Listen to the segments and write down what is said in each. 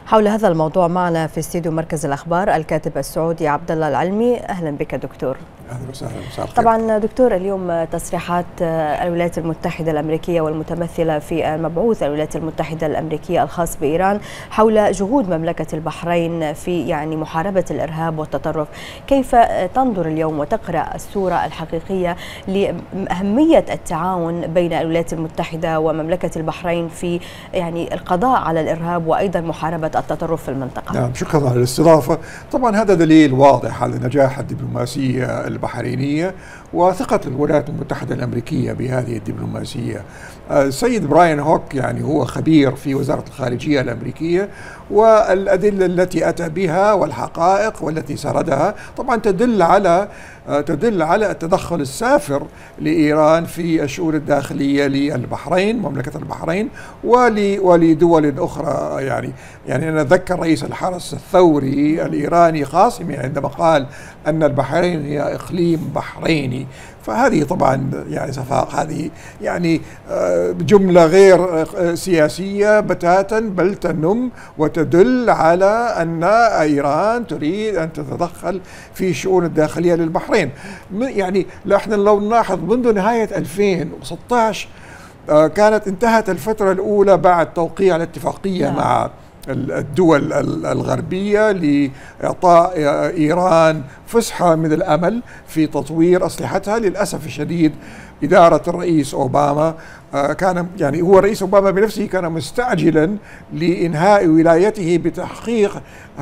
حول هذا الموضوع معنا في استديو مركز الأخبار الكاتب السعودي عبد الله العلمي. أهلا بك دكتور. اهلا وسهلا. طبعا دكتور، اليوم تصريحات الولايات المتحدة الأمريكية والمتمثلة في مبعوث الولايات المتحدة الأمريكية الخاص بإيران حول جهود مملكة البحرين في محاربة الإرهاب والتطرف، كيف تنظر اليوم وتقرأ الصورة الحقيقية لأهمية التعاون بين الولايات المتحدة ومملكة البحرين في القضاء على الإرهاب وأيضا محاربة التطرف في المنطقة؟ نعم، شكرا على الاستضافة. طبعا هذا دليل واضح على نجاح الدبلوماسية البحرينية وثقة الولايات المتحدة الأمريكية بهذه الدبلوماسية. السيد براين هوك هو خبير في وزارة الخارجية الأمريكية، والأدلة التي أتى بها والحقائق والتي سردها طبعا تدل على التدخل السافر لإيران في الشؤون الداخلية للبحرين، مملكة البحرين، ولدول أخرى. أنا أتذكر رئيس الحرس الثوري الإيراني قاسمي عندما قال أن البحرين هي إقليم بحريني، فهذه طبعا صفاق، هذه جملة غير سياسية بتاتا، بل تنم وتدل على أن إيران تريد أن تتدخل في الشؤون الداخلية للبحرين. احنا لو نلاحظ منذ نهاية 2016 كانت انتهت الفترة الأولى بعد توقيع الاتفاقية مع الدول الغربية لإعطاء إيران فسحة من الأمل في تطوير أسلحتها. للأسف الشديد إدارة الرئيس أوباما كان هو الرئيس أوباما بنفسه كان مستعجلا لإنهاء ولايته بتحقيق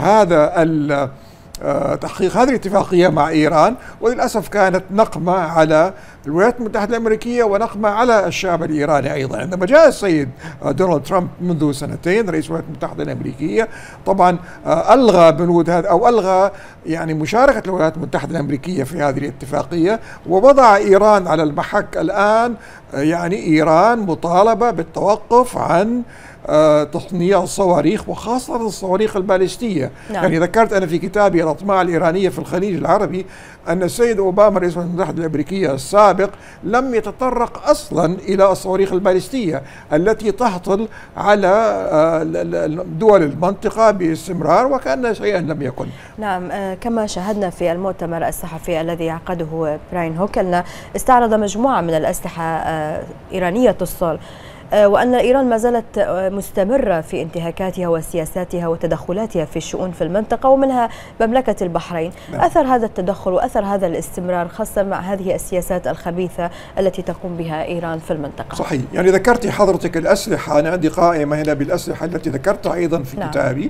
تحقيق هذه الاتفاقية مع إيران، وللأسف كانت نقمة على الولايات المتحدة الأمريكيه ونقمة على الشعب الإيراني أيضا. عندما جاء السيد دونالد ترامب منذ سنتين رئيس الولايات المتحدة الأمريكية، طبعا ألغى بنود هذا أو ألغى مشاركة الولايات المتحدة الأمريكية في هذه الاتفاقية، ووضع إيران على المحك. الآن إيران مطالبة بالتوقف عن تصنيع الصواريخ، وخاصة الصواريخ البالستية. نعم. ذكرت أنا في كتابي الأطماع الإيرانية في الخليج العربي أن السيد أوباما رئيس الولايات المتحدة الأمريكية السابق لم يتطرق أصلا إلى الصواريخ البالستية التي تهطل على دول المنطقة باستمرار، وكأن شيئا لم يكن. نعم، كما شاهدنا في المؤتمر الصحفي الذي عقده براين هوك أن استعرض مجموعة من الأسلحة إيرانية الصلب، وأن إيران ما زالت مستمرة في انتهاكاتها وسياساتها وتدخلاتها في الشؤون في المنطقة ومنها مملكة البحرين. أثر هذا التدخل وأثر هذا الاستمرار خاصة مع هذه السياسات الخبيثة التي تقوم بها إيران في المنطقة. صحيح. ذكرتي حضرتك الأسلحة، أنا عندي قائمة هنا بالأسلحة التي ذكرتها أيضا في كتابي،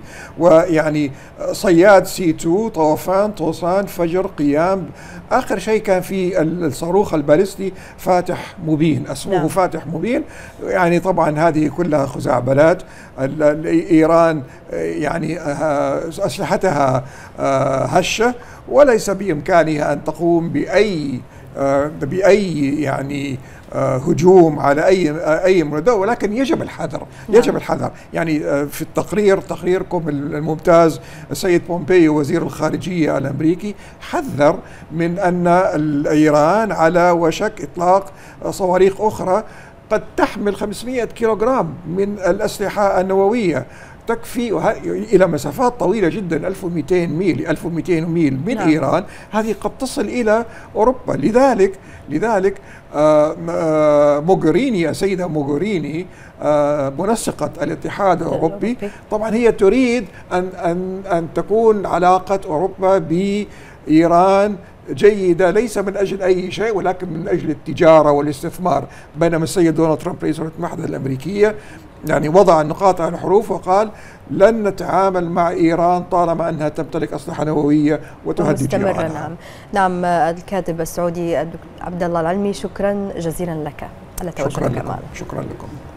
صياد C2، طوفان، طوسان، فجر، قيام. آخر شيء كان في الصاروخ البالستي فاتح مبين، اسمه فاتح مبين. طبعا هذه كلها خزعبلات. إيران أسلحتها هشة، وليس بإمكانها أن تقوم بأي هجوم على أي منظمة، ولكن يجب الحذر. يجب الحذر. في التقرير، تقريركم الممتاز، السيد بومبيو وزير الخارجية الأمريكي حذر من أن إيران على وشك إطلاق صواريخ أخرى قد تحمل 500 كيلوغرام من الأسلحة النووية، تكفي إلى مسافات طويلة جدا، 1200 ميل من إيران. هذه قد تصل إلى أوروبا. لذلك موغريني، السيدة موغريني منسقة الاتحاد الأوروبي، طبعا هي تريد أن تكون علاقة أوروبا بإيران جيدة، ليس من أجل أي شيء ولكن من أجل التجارة والاستثمار. بينما السيد دونالد ترامب رئيس الولايات المتحدة الأمريكية وضع النقاط على الحروف وقال لن نتعامل مع إيران طالما أنها تمتلك أسلحة نووية وتهدد إيران. نعم، الكاتب السعودي عبد الله العلمي، شكرا جزيلا لك على تواجدك معنا. شكرا لكم.